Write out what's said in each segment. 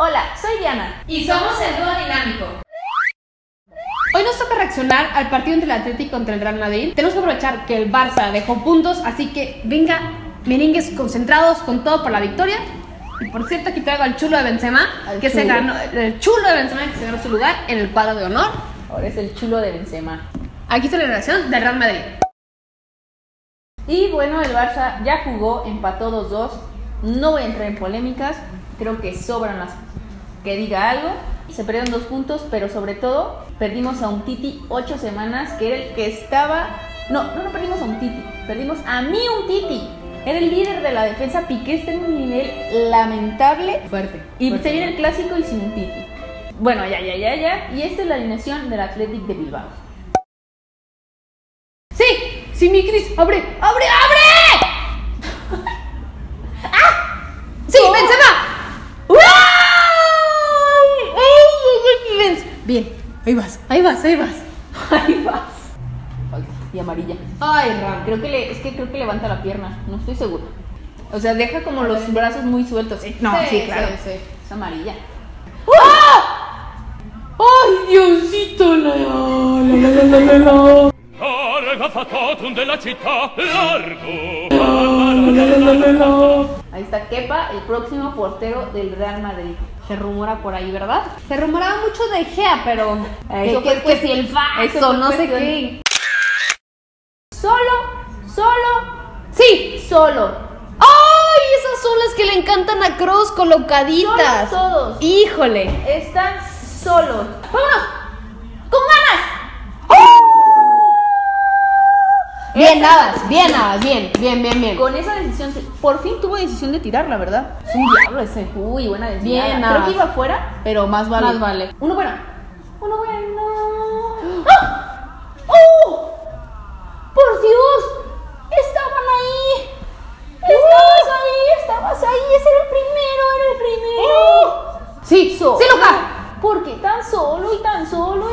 Hola, soy Diana y somos el dúo dinámico. Hoy nos toca reaccionar al partido entre el Atlético contra el Real Madrid. Tenemos que aprovechar que el Barça dejó puntos, así que venga, merengues concentrados con todo por la victoria. Y por cierto, aquí traigo al chulo de Benzema, se ganó su lugar en el cuadro de honor. Ahora es el chulo de Benzema. Aquí está la narración del Real Madrid. Y bueno, el Barça ya jugó, empató 2-2. No voy a entrar en polémicas, creo que sobran las que diga algo. Se perdieron 2 puntos, pero sobre todo perdimos a un Titi 8 semanas, que era el que estaba... No perdimos a un Titi, perdimos a mí un Titi. Era el líder de la defensa. Piqué está en un nivel lamentable. Fuerte. Y se viene el clásico y sin un Titi. Bueno, ya. Y esta es la alineación del Athletic de Bilbao. Sí, mi Cris, abre. ¡Ah! ¡Sí, Benzema! Bien, ahí vas. Y amarilla. Ay, Ram. Creo que levanta la pierna, no estoy segura. O sea, deja como los brazos muy sueltos. No, sí, claro. Sí. Es amarilla. ¡Ah! ¡Ay, Diosito! La. Ahí está Kepa, el próximo portero del Real Madrid. Se rumora por ahí, ¿verdad? Se rumoraba mucho de Gea, pero que si el faxo, no sé qué. Solo. ¡Ay! Esas son las que le encantan a Kroos, colocaditas. Todos. ¡Híjole! Están solos. ¡Vámonos! ¡Con ganas! Bien, bien. Con esa decisión, por fin tuvo decisión de tirar, la verdad. Es un diablo ese. Uy, buena desviada. Bien, creo que iba afuera, pero más vale. Uno bueno. ¡Ah! ¡Oh! ¡Por Dios! ¡Estaban ahí! ¡Estabas ahí! ¡Ese era el primero! Sí, Luca. ¿Por qué tan solo? ¡Solo!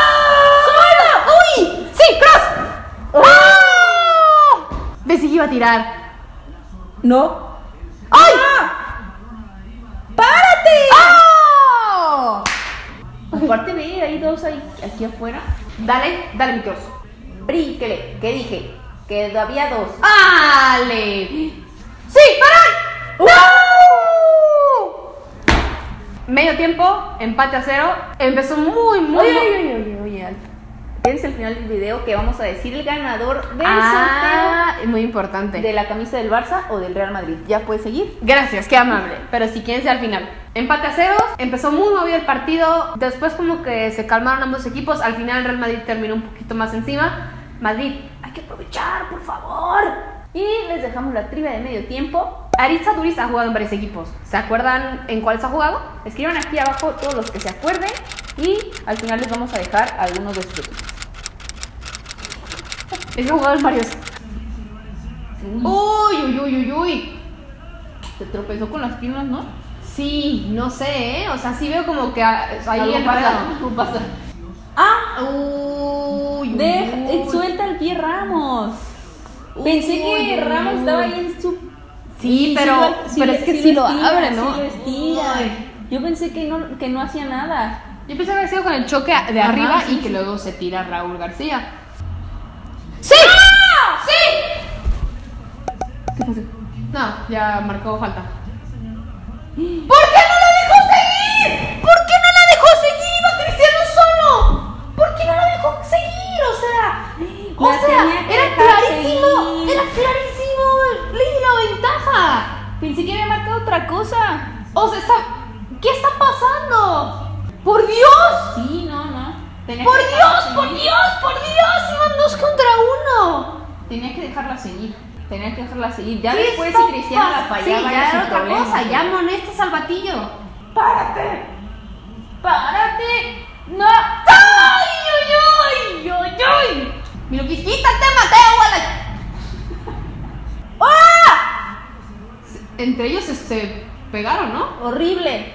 ¡Uy! ¡Sí, Kroos! Pensé que iba a tirar. ¡No! ¡Ay! ¡Párate! ¡Oh! Aparte ve, hay dos aquí afuera. Dale, mi Kroos. Bríquele, ¿qué dije? Que había 2. ¡Ale! ¡Sí, paran! ¡No! Medio tiempo, empate a 0. Empezó muy. Oye. Es el final del video que vamos a decir el ganador del sorteo. Es muy importante. De la camisa del Barça o del Real Madrid. ¿Ya puedes seguir? Gracias, qué amable. Pero si quieren ser al final. Empate a 0. Empezó muy movido el partido. Después como que se calmaron ambos equipos. Al final el Real Madrid terminó un poquito más encima. Madrid, hay que aprovechar, por favor. Y les dejamos la trivia de medio tiempo. Aritza Duriz ha jugado en varios equipos. ¿Se acuerdan en cuáles ha jugado? Escriban aquí abajo todos los que se acuerden. Y al final les vamos a dejar algunos de sus equipos. He jugado en varios. Uy. Se tropezó con las piernas, ¿no? Sí, no sé, O sea, sí veo como que ahí algo pasa. Suelta el pie Ramos. Pensé que Ramos estaba ahí en su... Sí, pero es que sí lo abre, ¿no? Sí lo estira. Yo pensé que no hacía nada. Yo pensé que había sido con el choque de arriba y que luego se tira Raúl García. ¡Sí! ¿Qué pasó? No, ya marcó falta. ¿Por qué no la dejó seguir? Iba Cristiano solo. ¿Por qué no la dejó seguir? O sea, era clarísimo. Ley de la ventaja. Pensé que había marcado otra cosa. O sea, ¿qué está pasando? ¡Por Dios! Sí, no. ¡Por Dios! ¡Iban 2 contra 1! Tenía que dejarla seguir. Ya después si Cristiano la fallaba, sí, ya era otra cosa. Ya amonesta al batillo. ¡Párate! ¡No! ¡Ay! Mira, quítate, Mateo. Entre ellos se pegaron, ¿no? ¡Horrible!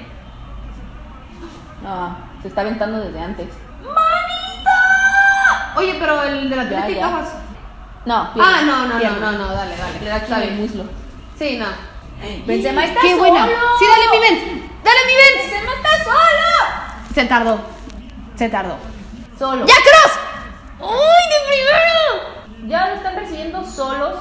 No, se está aventando desde antes. ¡Manita! Oye, pero el de la Atlético. No, dale. Le da aquí en el muslo. Sí, no. Benzema está ¡Qué solo. buena! Sí, dale mi Benz. Benzema Se tardó. Solo. ¡Ya, Cross! ¡Uy, de primero! Ya lo están recibiendo solos.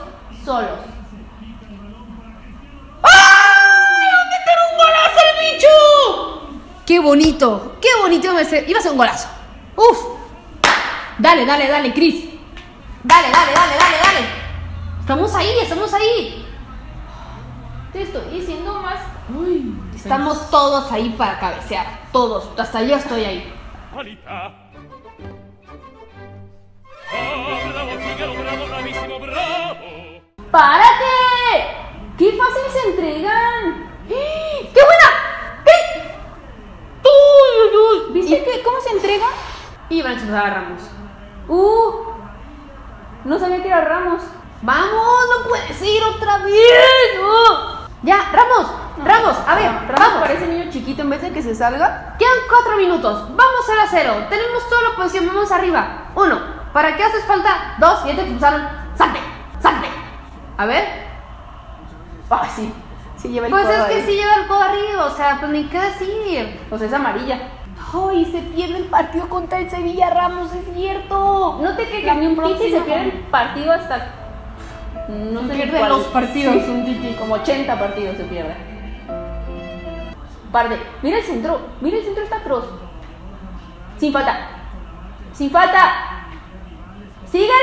¡Ay! ¡Va a meter un golazo el bicho! ¡Qué bonito! Iba a ser un golazo. ¡Uf! Dale, Cris. Dale. Estamos ahí. Te estoy diciendo más. Estamos todos ahí para cabecear. Todos. Hasta yo estoy ahí. ¡Párate! ¡Qué fácil se entregan! ¡Qué buena! ¿Viste cómo se entrega? Y van a expulsar a Ramos. No sabía que era Ramos. ¡Vamos! ¡No puedes ir otra vez! ¡No! Ya, Ramos, a ver, Ramos vamos. parece niño chiquito en vez de que se salga. Quedan 4 minutos. Vamos 0-0. Tenemos toda la posición. Vamos arriba. 1. ¿Para qué haces falta? 2. Ya te expulsaron. ¡Salte! A ver. Ay, sí. Sí lleva el Pues codo es que ahí. sí lleva el codo arriba. O sea, pues ni qué decir. Pues es amarilla. Ay, se pierde el partido contra el Sevilla, Ramos, es cierto. No te quejes, ni un Titi se pierde el partido hasta. No Se sé pierde cuál. los partidos. Sí, es un Titi, como 80 partidos se pierde. Parde, mira el centro está Kroos. Sin falta. ¡Síguelo!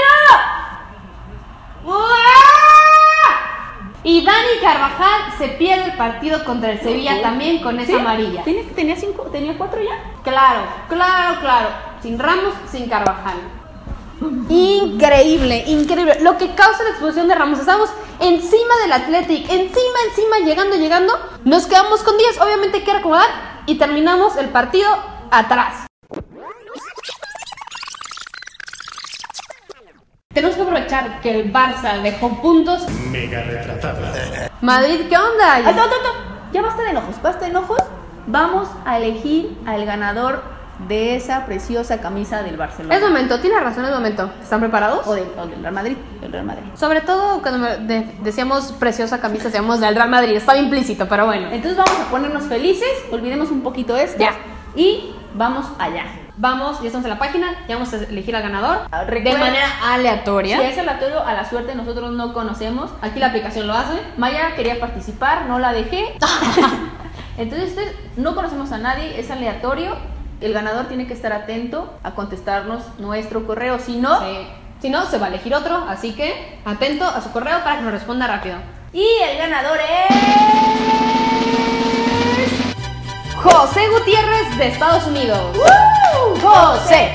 Y Dani Carvajal se pierde el partido contra el Sevilla también con esa ¿Sí? amarilla. ¿Tenía 4 ya? Claro. Sin Ramos, sin Carvajal. Increíble. Lo que causa la expulsión de Ramos. Estamos encima del Athletic, encima, llegando. Nos quedamos con 10, obviamente hay que acomodar y terminamos el partido atrás. Tenemos que aprovechar que el Barça dejó puntos. Mega retratada. Madrid, ¿qué onda? Ya basta de enojos. Vamos a elegir al ganador de esa preciosa camisa del Barcelona. Es momento, tienes razón, es momento. ¿Están preparados? O del Real Madrid. Sobre todo cuando decíamos preciosa camisa, decíamos del Real Madrid. Estaba implícito, pero bueno. Entonces vamos a ponernos felices, olvidemos un poquito esto. Ya. Y vamos allá. Vamos, ya estamos en la página, ya vamos a elegir al ganador Recuerda, de manera aleatoria. Si es aleatorio, a la suerte nosotros no conocemos. Aquí la aplicación lo hace. Maya quería participar, no la dejé. Entonces no conocemos a nadie, es aleatorio. El ganador tiene que estar atento a contestarnos nuestro correo, si no... Sí. Si no, se va a elegir otro, así que atento a su correo para que nos responda rápido. Y el ganador es... José Gutiérrez de Estados Unidos. José,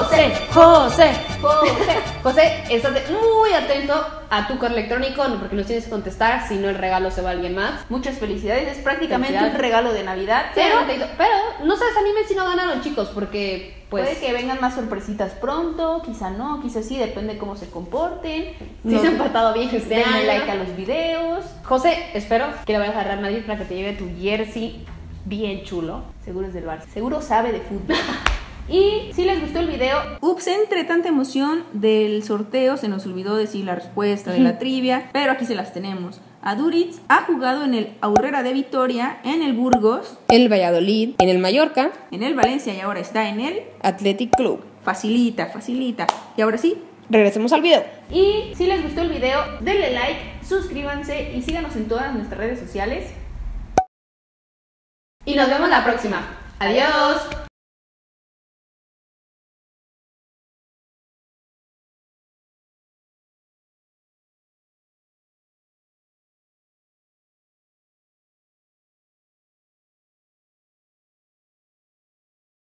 José, estate muy atento a tu correo electrónico, no porque nos tienes que contestar, si no el regalo se va a alguien más. Muchas felicidades, es prácticamente Felicidades. un regalo de Navidad, Pero pero no se desanimen si no ganaron, chicos, porque pues puede que vengan más sorpresitas pronto, quizá no, quizá sí, depende de cómo se comporten. si se han portado bien este Denle año. like a los videos. José, espero que le vayas a Real Madrid para que te lleve tu jersey bien chulo. Seguro es del Barça, seguro sabe de fútbol. Y si les gustó el video, ups, entre tanta emoción del sorteo se nos olvidó decir la respuesta de la trivia, pero aquí se las tenemos. Aduriz ha jugado en el Aurrera de Vitoria, en el Burgos, El Valladolid, en el Mallorca, en el Valencia y ahora está en el Athletic Club. Facilita. Y ahora sí, Regresemos al video. y si les gustó el video, denle like, suscríbanse y síganos en todas nuestras redes sociales. Y nos vemos la próxima. Adiós.